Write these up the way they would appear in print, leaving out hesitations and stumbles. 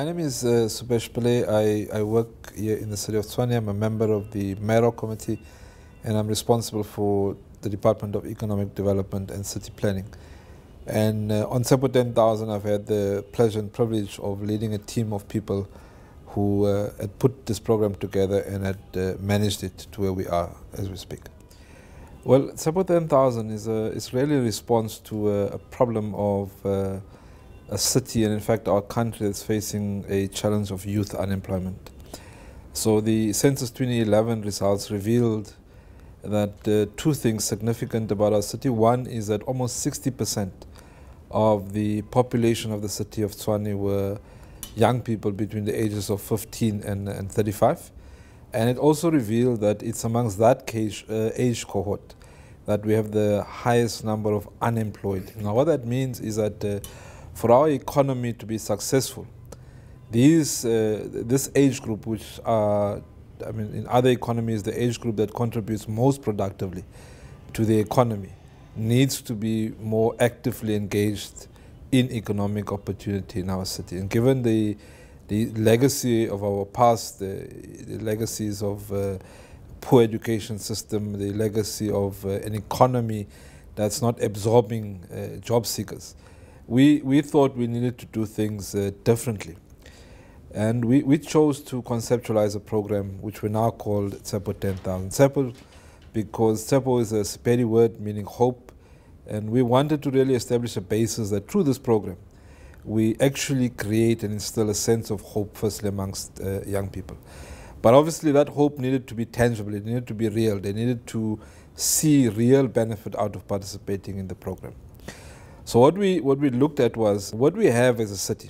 My name is Subesh Pillay. I work here in the city of Tshwane. I'm a member of the Mayoral Committee, and I'm responsible for the Department of Economic Development and City Planning. And on Tsepo 10,000, I've had the pleasure and privilege of leading a team of people who had put this program together and had managed it to where we are as we speak. Well, Tsepo 10,000 is really a response to a problem of a city and in fact our country is facing a challenge of youth unemployment. So the Census 2011 results revealed that two things significant about our city. One is that almost 60% of the population of the city of Tshwane were young people between the ages of 15 and 35. And it also revealed that it's amongst that age cohort that we have the highest number of unemployed. Now what that means is that for our economy to be successful, this age group, which are, in other economies, the age group that contributes most productively to the economy, needs to be more actively engaged in economic opportunity in our city. And given the legacy of our past, the legacies of poor education system, the legacy of an economy that's not absorbing job seekers, we thought we needed to do things differently. And we chose to conceptualize a program which we now called Tsepo 10,000. Tsepo, because Tsepo is a Sepedi word meaning hope, and we wanted to really establish a basis that through this program we actually create and instill a sense of hope firstly amongst young people. But obviously that hope needed to be tangible, it needed to be real, they needed to see real benefit out of participating in the program. So what we looked at was what we have as a city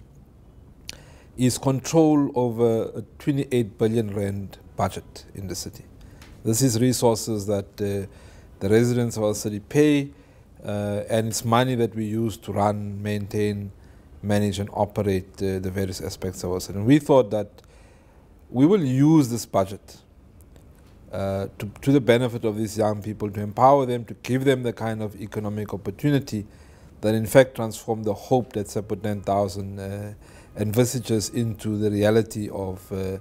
is control over a 28 billion rand budget in the city. This is resources that the residents of our city pay, and it's money that we use to run, maintain, manage and operate the various aspects of our city. And we thought that we will use this budget to the benefit of these young people, to empower them, to give them the kind of economic opportunity that in fact transform the hope that Tsepo 10,000 envisages into the reality of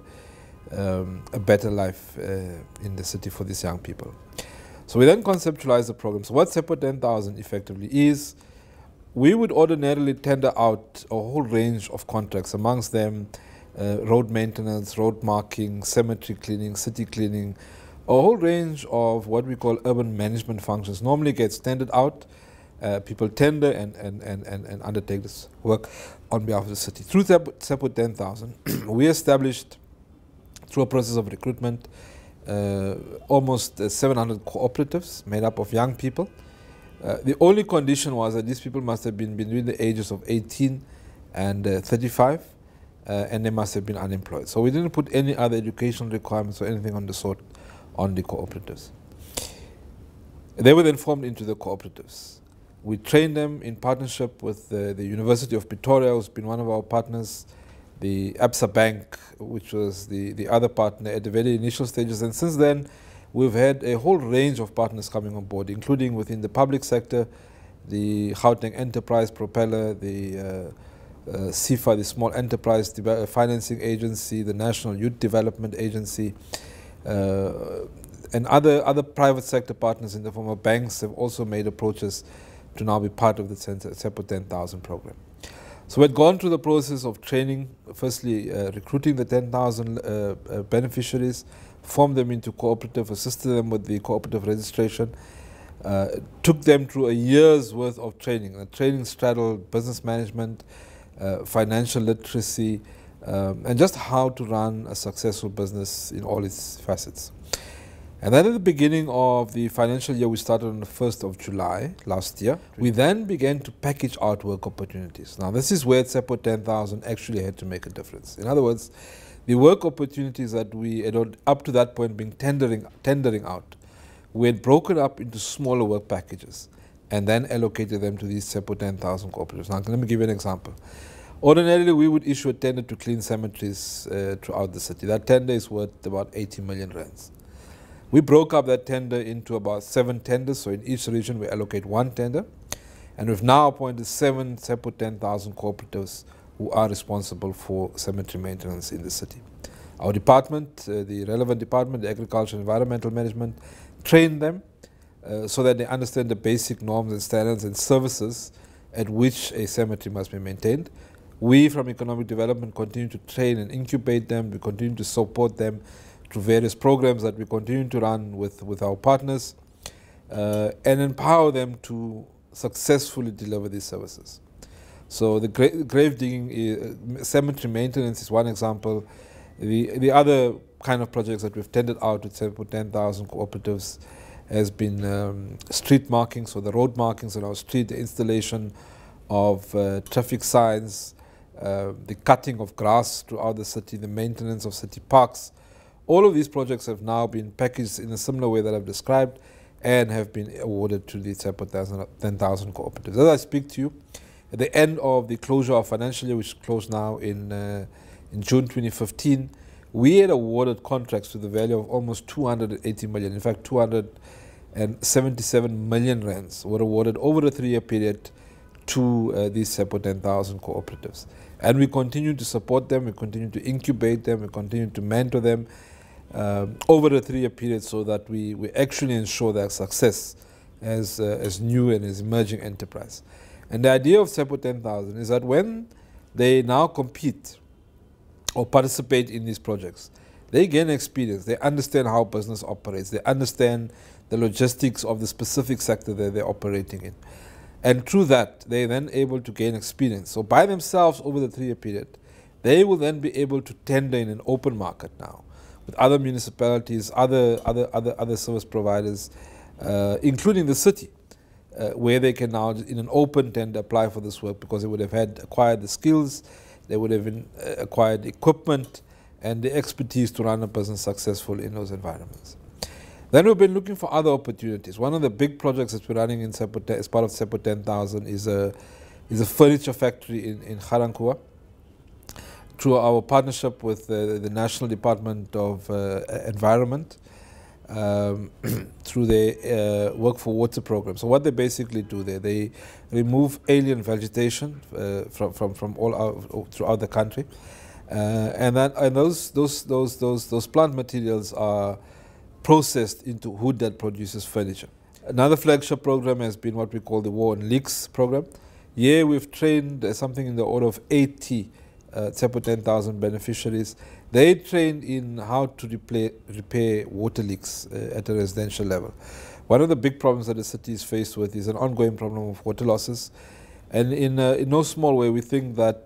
a better life in the city for these young people. So we then conceptualized the program. So what Tsepo 10,000 effectively is, we would ordinarily tender out a whole range of contracts, amongst them road maintenance, road marking, cemetery cleaning, city cleaning, a whole range of what we call urban management functions normally gets tendered out. People tender and undertake this work on behalf of the city. Through Tsepo 10,000, we established, through a process of recruitment, almost 700 cooperatives made up of young people. The only condition was that these people must have been between the ages of 18 and 35, and they must have been unemployed. So we didn't put any other educational requirements or anything on the sort on the cooperatives. They were then formed into the cooperatives. We trained them in partnership with the University of Pretoria, who's been one of our partners, the Absa Bank, which was the other partner at the very initial stages. And since then, we've had a whole range of partners coming on board, including within the public sector, the Gauteng Enterprise Propeller, the SEFA, the Small Enterprise Financing Agency, the National Youth Development Agency, and other private sector partners in the form of banks have also made approaches to now be part of the Tsepo 10,000 program. So we had gone through the process of training, firstly recruiting the 10,000 beneficiaries, formed them into cooperative, assisted them with the cooperative registration, took them through a year's worth of training. The training straddled business management, financial literacy, and just how to run a successful business in all its facets. And then at the beginning of the financial year, we started on the 1st of July last year. We then began to package out work opportunities. Now, this is where Tsepo 10,000 actually had to make a difference. In other words, the work opportunities that we had up to that point been tendering out, we had broken up into smaller work packages and then allocated them to these Tsepo 10,000 cooperatives. Now, let me give you an example. Ordinarily, we would issue a tender to clean cemeteries throughout the city. That tender is worth about 80 million rands. We broke up that tender into about 7 tenders, so in each region we allocate 1 tender. And we've now appointed 7 Tsepo 10,000 cooperatives who are responsible for cemetery maintenance in the city. Our department, the relevant department, the Agriculture and Environmental Management, train them so that they understand the basic norms and standards and services at which a cemetery must be maintained. We from Economic Development continue to train and incubate them. We continue to support them through various programs that we continue to run with our partners and empower them to successfully deliver these services. So the grave digging, cemetery maintenance is one example. The other kind of projects that we've tendered out with 10,000 cooperatives has been street markings, so the road markings on our street, the installation of traffic signs, the cutting of grass throughout the city, the maintenance of city parks. All of these projects have now been packaged in a similar way that I've described and have been awarded to the 10,000 cooperatives. As I speak to you, at the end of the closure of financial year, which closed now in June 2015, we had awarded contracts to the value of almost 280 million. In fact, 277 million rands were awarded over a 3-year period to these SEPO 10,000 cooperatives. And we continue to support them, we continue to incubate them, we continue to mentor them over a 3-year period so that we actually ensure their success as new and as emerging enterprise. And the idea of SEPO 10,000 is that when they now compete or participate in these projects, they gain experience, they understand how business operates, they understand the logistics of the specific sector that they're operating in. And through that, they're then able to gain experience. So by themselves over the 3-year period, they will then be able to tender in an open market now with other municipalities, other service providers, including the city, where they can now, in an open tender, apply for this work because they would have acquired the skills, they would have acquired equipment and the expertise to run a business successfully in those environments. Then we've been looking for other opportunities. One of the big projects that we're running in SEPO, as part of SEPO 10,000 is a furniture factory in Ga-Rankuwa. Through our partnership with the National Department of Environment, through the Work for Water program. So what they basically do there, they remove alien vegetation from all throughout the country, and those plant materials are processed into wood that produces furniture. Another flagship program has been what we call the War on Leaks program. Here we've trained something in the order of 80 SEPO 10,000 beneficiaries. They trained in how to repair water leaks at a residential level. One of the big problems that the city is faced with is an ongoing problem of water losses. And in no small way, we think that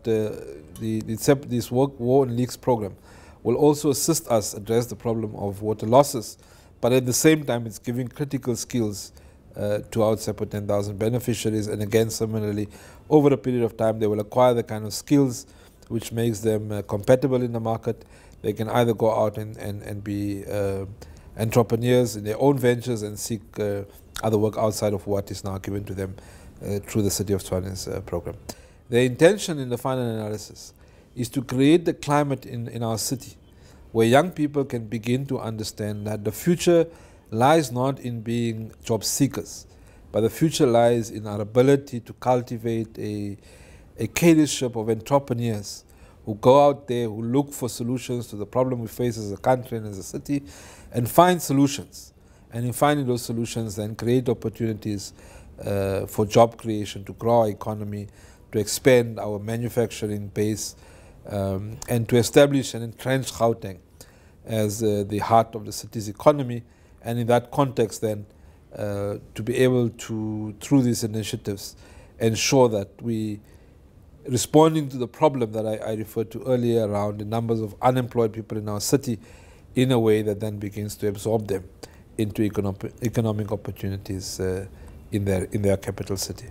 this War on Leaks program will also assist us address the problem of water losses. But at the same time, it's giving critical skills to our SEPO 10,000 beneficiaries. And again, similarly, over a period of time, they will acquire the kind of skills which makes them compatible in the market. They can either go out and be entrepreneurs in their own ventures and seek other work outside of what is now given to them through the City of Tshwane's program. The intention in the final analysis is to create the climate in our city where young people can begin to understand that the future lies not in being job seekers, but the future lies in our ability to cultivate a cadreship of entrepreneurs who go out there, who look for solutions to the problem we face as a country and as a city, and find solutions. And in finding those solutions, then create opportunities for job creation, to grow our economy, to expand our manufacturing base, and to establish and entrench Gauteng as the heart of the city's economy. And in that context, then, to be able to, through these initiatives, ensure that we responding to the problem that I referred to earlier around the numbers of unemployed people in our city in a way that then begins to absorb them into economic opportunities in their capital city.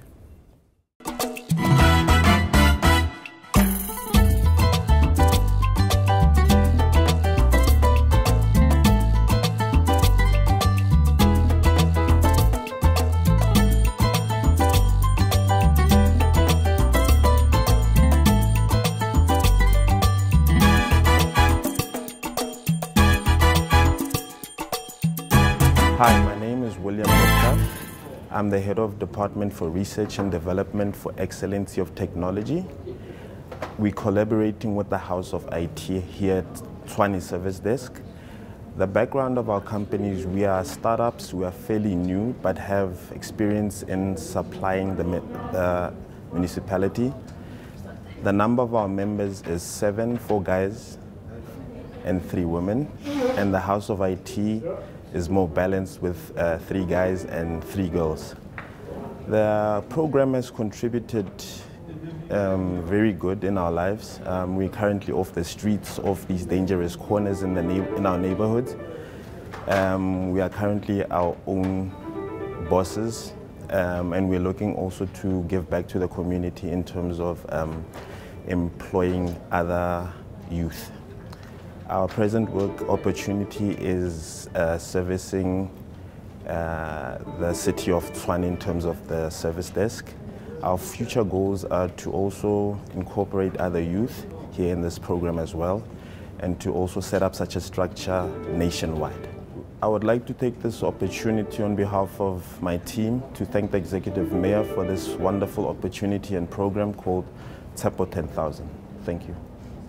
Hi, my name is William Gupta. I'm the head of Department for Research and Development for Excellency of Technology. we're collaborating with the House of IT here at Tshwane Service Desk. The background of our company is we are startups, we are fairly new, but have experience in supplying the municipality. The number of our members is 7, 4 guys and 3 women, and the House of IT is more balanced with 3 guys and 3 girls. The program has contributed very good in our lives. We're currently off the streets of these dangerous corners in our neighborhoods. We are currently our own bosses, and we're looking also to give back to the community in terms of employing other youth. Our present work opportunity is servicing the city of Tshwane in terms of the service desk. Our future goals are to also incorporate other youth here in this program as well, and to also set up such a structure nationwide. I would like to take this opportunity on behalf of my team to thank the Executive Mayor for this wonderful opportunity and program called Tshepo 10,000. Thank you.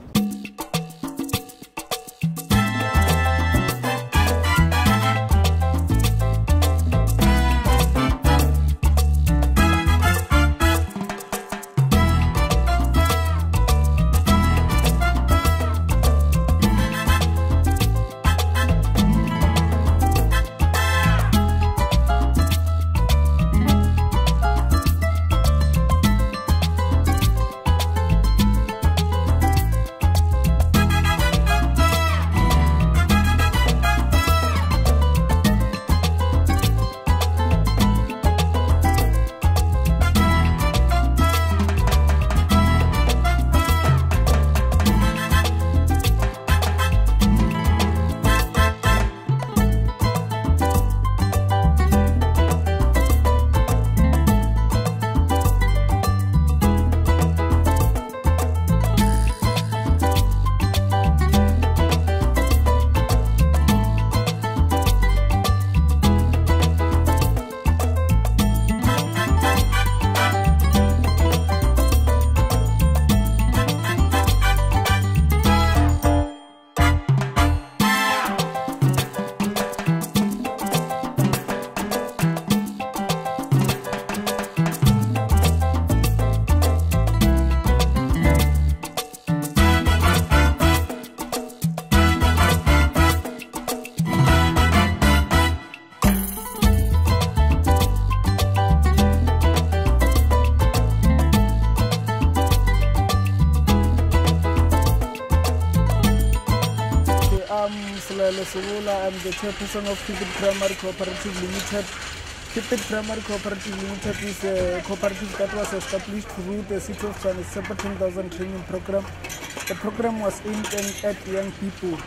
I'm the chairperson of Pipit Primary Cooperative Limited. Pipit Primary Cooperative Limited is a cooperative that was established through the City of Tshwane Tshepo 10,000 training program. The program was aimed at young people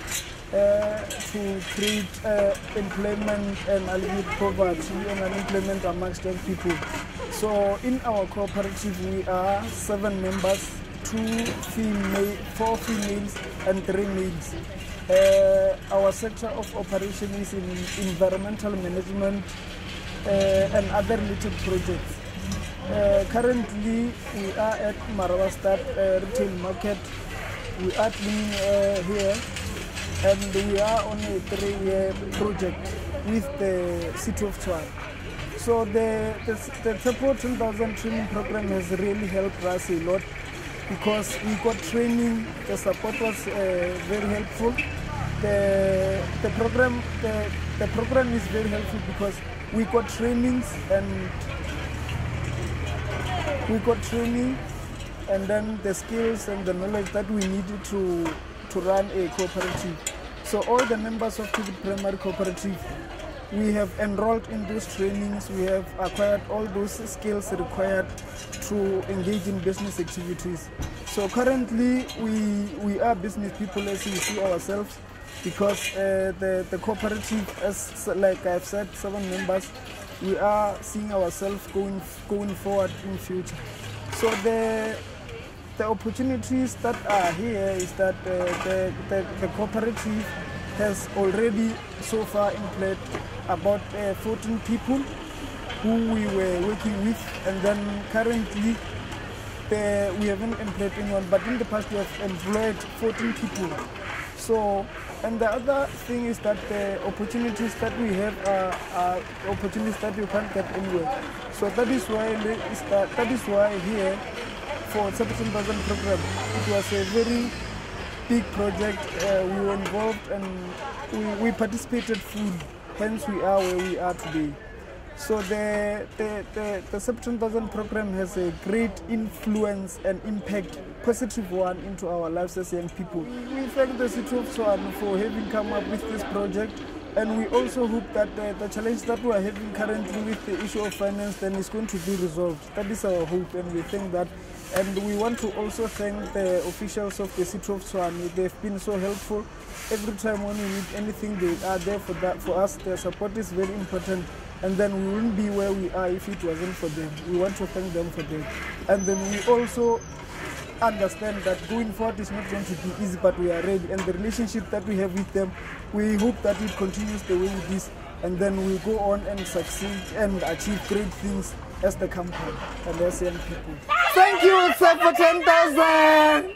to create employment and alleviate poverty and unemployment amongst young people. So in our cooperative we are 7 members, 4 females and 3 males. Our sector of operation is in environmental management and other related projects. Currently, we are at Marawastad retail market. We are cleaning here, and we are on a 3-year project with the City of Tshwane. So the Tshepo 10,000 training program has really helped us a lot because we got training. The support was very helpful. The program is very helpful because we got trainings and then the skills and the knowledge that we needed to run a cooperative. So all the members of Pipit Primary Cooperative, we have enrolled in those trainings. We have acquired all those skills required to engage in business activities. So currently we are business people, as we see ourselves, because the cooperative, as like I've said, 7 members, we are seeing ourselves going forward in future. So the opportunities that are here is that the cooperative has already so far employed about 14 people who we were working with, and then currently we haven't employed anyone, but in the past we have employed 14 people. So, and the other thing is that the opportunities that we have are opportunities that you can't get anywhere. So that is why here for 17,000 program, it was a very big project. We were involved and we participated fully. Hence we are where we are today. So the 17,000 program has a great influence and impact, positive one, into our lives as young people. We thank the City of Tshwane for having come up with this project, and we also hope that the challenge that we are having currently with the issue of finance then is going to be resolved. That is our hope, and we think that. And we want to also thank the officials of the City of Tshwane. They've been so helpful. Every time when we need anything, they are there for that. For us, their support is very important. And then we wouldn't be where we are if it wasn't for them. We want to thank them for that. And then we also understand that going forward is not going to be easy, but we are ready. And the relationship that we have with them, we hope that it continues the way it is. And then we'll go on and succeed and achieve great things as the company and as young people. Thank you, sir, for 10,000.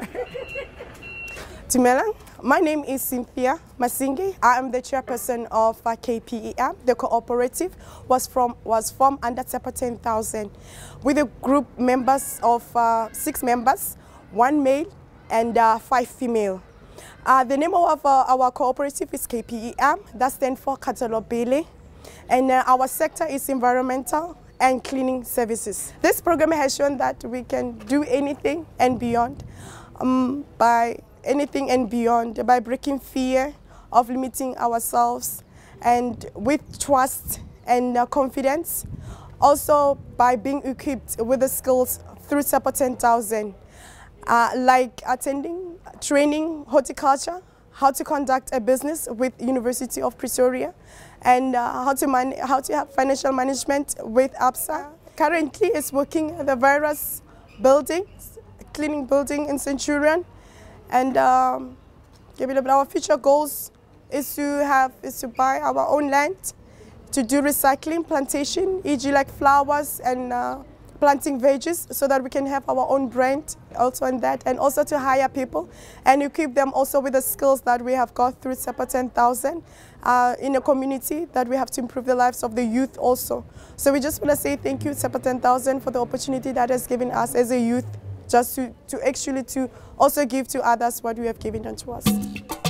Dumelang. My name is Cynthia Masingi. I am the chairperson of KPEM. The cooperative was formed under Tshepo 10,000 with a group members of 6 members, 1 male and 5 female. The name of our cooperative is KPEM. That stands for Katalobele. And our sector is environmental and cleaning services. This program has shown that we can do anything and beyond by breaking fear of limiting ourselves, and with trust and confidence. Also by being equipped with the skills through Tshepo 10,000, like attending training horticulture, how to conduct a business with University of Pretoria, and how to have financial management with ABSA. Currently is working at the various buildings, cleaning building in Centurion, and our future goals is to buy our own land, to do recycling, plantation, e.g. like flowers and planting veggies, so that we can have our own brand also in that, and also to hire people and equip them also with the skills that we have got through Tshepo 10,000 in a community that we have to improve the lives of the youth also. So we just want to say thank you, Tshepo 10,000, for the opportunity that has given us as a youth, just to actually also give to others what you have given unto us.